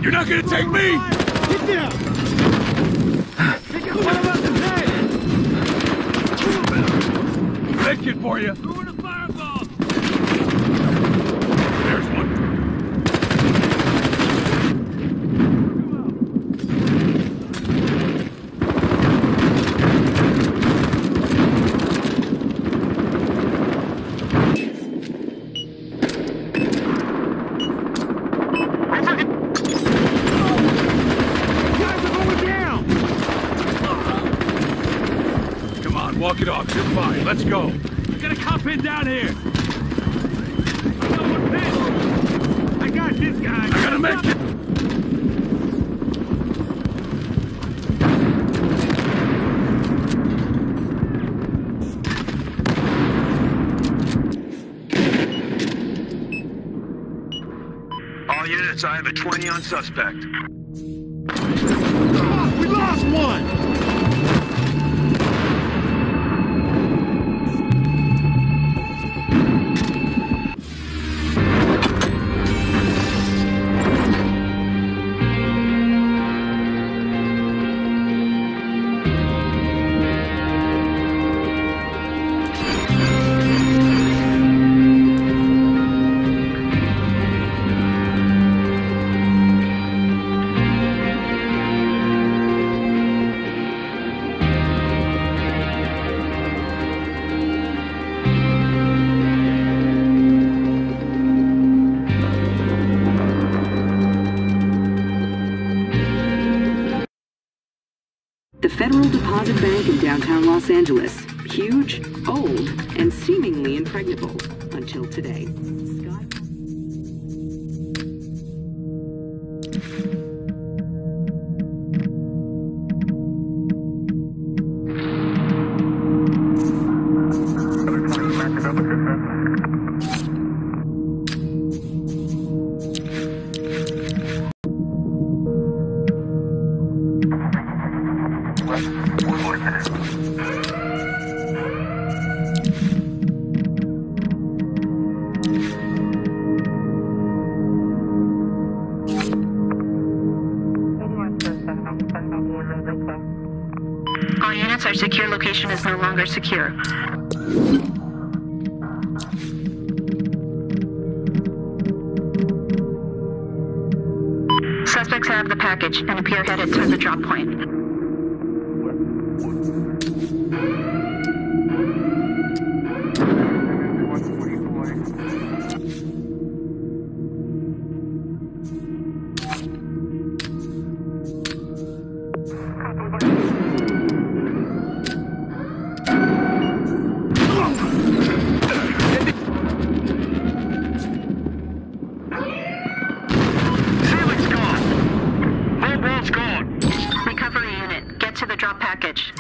You're not gonna take me! Get down! Take out one of us in head! Med kit for you! Throwing a fireball! There's one. Walk it off, you're fine. Let's go. We got a cop in down here. I got this guy. I gotta make it. All units, I have a 20 on suspect. We lost one! The Federal Deposit Bank in downtown Los Angeles. Huge, old, and seemingly impregnable. Until today. All units, our secure location is no longer secure. Suspects have the package and appear headed to the drop point. Recovery unit, get to the drop package.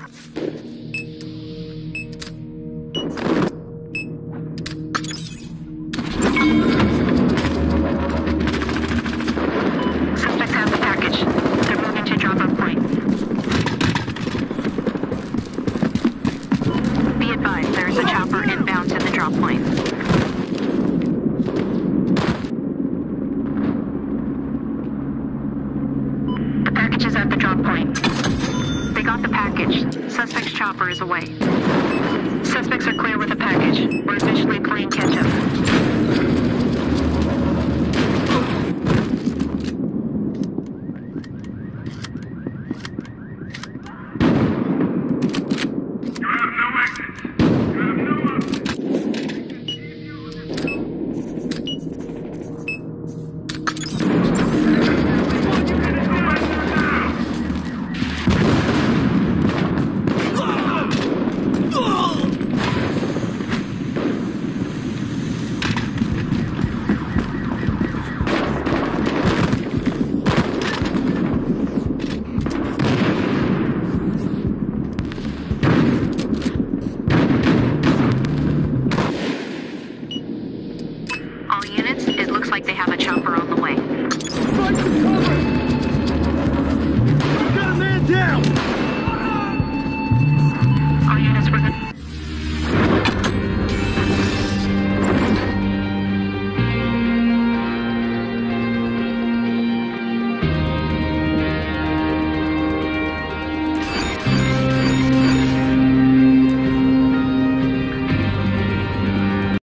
Suspects have the package. They're moving to drop-off point. Be advised, there is a chopper inbound to the drop point. The package is at the drop point. They got the package. Suspect's chopper is away. Suspects are clear with the package. We're officially playing catch-up. All units, it looks like they have a chopper on the way. Fight for cover! Got a man down! All units, we're good.